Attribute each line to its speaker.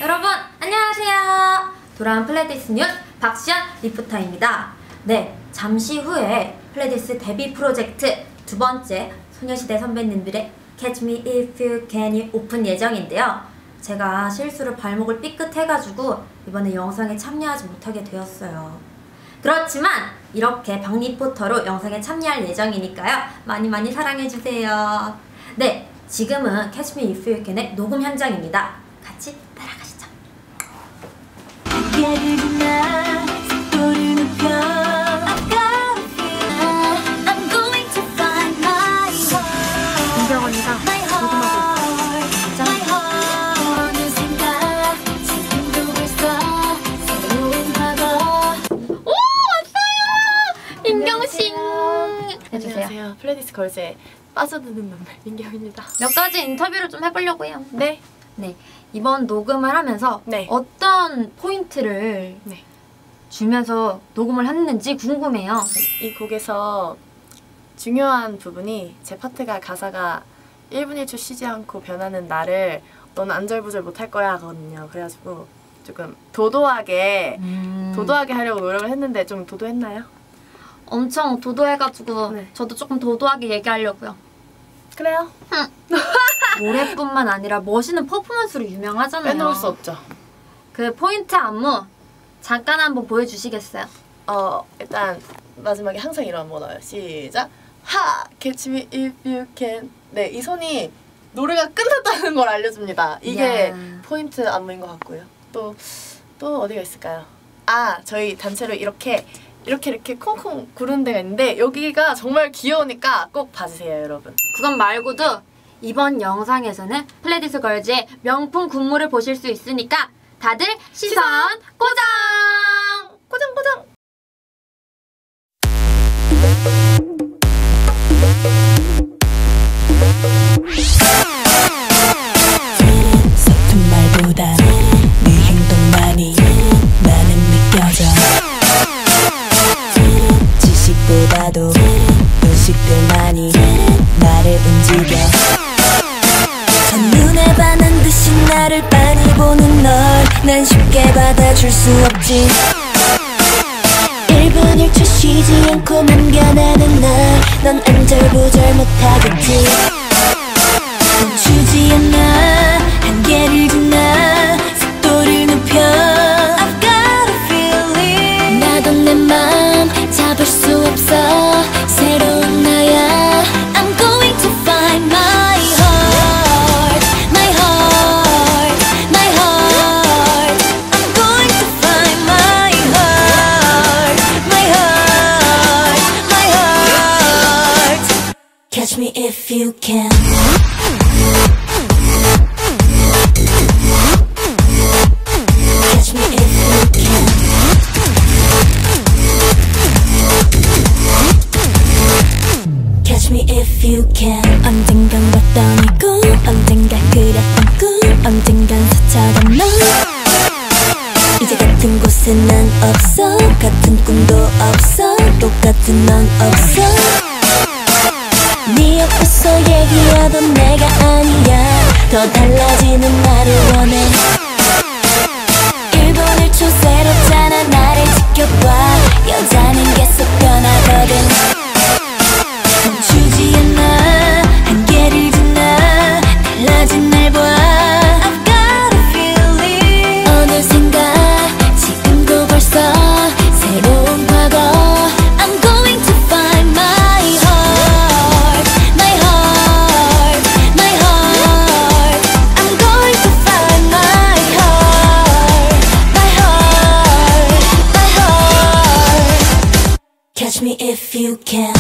Speaker 1: 여러분 안녕하세요. 돌아온 플레디스 뉴스 박시연 리포터입니다. 네, 잠시 후에 플레디스 데뷔 프로젝트 두 번째 소녀시대 선배님들의 Catch Me If You Can이 오픈 예정인데요. 제가 실수로 발목을 삐끗해가지고 이번에 영상에 참여하지 못하게 되었어요. 그렇지만 이렇게 박 리포터로 영상에 참여할 예정이니까요. 많이 사랑해주세요. 네, 지금은 Catch Me If You Can의 녹음 현장입니다. 같이 따라가시죠. 은경 언니가 녹음하고 있어요. 오! 왔어요! 민경씨! 해주세요.
Speaker 2: 안녕하세요. 플레디스 걸즈의 빠져드는 눈물 민경입니다.
Speaker 1: 몇 가지 인터뷰를 좀 해보려고요.
Speaker 2: 네.
Speaker 1: 이번 녹음을 하면서 어떤 포인트를 주면서 녹음을 했는지 궁금해요.
Speaker 2: 이 곡에서 중요한 부분이 제 파트가 가사가 1분 1초 쉬지 않고 변하는 나를 너는 안절부절 못할 거야 하거든요. 그래가지고 조금 도도하게 하려고 노력을 했는데 좀 도도했나요?
Speaker 1: 엄청 도도해가지고 저도 조금 도도하게 얘기하려고요.
Speaker 2: 그래요?
Speaker 1: 노래뿐만 아니라 멋있는 퍼포먼스로 유명하잖아요.
Speaker 2: 빼놓을 수 없죠.
Speaker 1: 그 포인트 안무 잠깐 한번 보여주시겠어요?
Speaker 2: 일단 마지막에 항상 이런 안무가 나와요. 시작! 하! Catch me if you can. 네, 이 손이 노래가 끝났다는 걸 알려줍니다. 이게 포인트 안무인 것 같고요. 또 어디가 있을까요? 저희 단체로 이렇게 콩콩 구르는 데가 있는데 여기가 정말 귀여우니까 꼭 봐주세요, 여러분.
Speaker 1: 그건 말고도 이번 영상에서는 플레디스 걸즈의 명품 군무를 보실 수 있으니까 다들 시선 고정!
Speaker 2: 고정!
Speaker 3: 서툰 말보다 네 행동만이 나는 느껴져. 지식보다도 의식들만이 나를 움직여. 첫눈에 반한 듯이 나를 빤히 보는 널 난 쉽게 받아줄 수 없지. 1분 1초 쉬지 않고 맘겨나는 날 넌 안절부절 못하겠지. 멈추지 않아 한계를 지나 속도를 높여. I've got a feeling 나도 내 맘 잡을 수 없어. 새로운 나야. I'm going to find my heart, my heart, my heart. I'm going to find my heart, my heart, my heart. Catch me if you can. Catch me if you can. Catch me if you can. 언젠간 봤던 이 꿈, 언젠가 그렸던 꿈, 언젠간 스쳐간 너. 이제 같은 곳에 난 없어. 같은 꿈도 없어. 똑같은 넌 없어. 네 옆에서 얘기하던 내가 아니야. 더 달라지는 나를 원해. 1분 1초 새롭잖아. 나를 지켜봐. 여자는 계속 변하거든. 멈추지 않아 한계를 지나 달라진 날 봐. I've got a feeling 어느샌가 지금도 벌써 새로운 과거. I'm going to find my heart, my heart, my heart. I'm going to find my heart, my heart, my heart. Catch me if you can.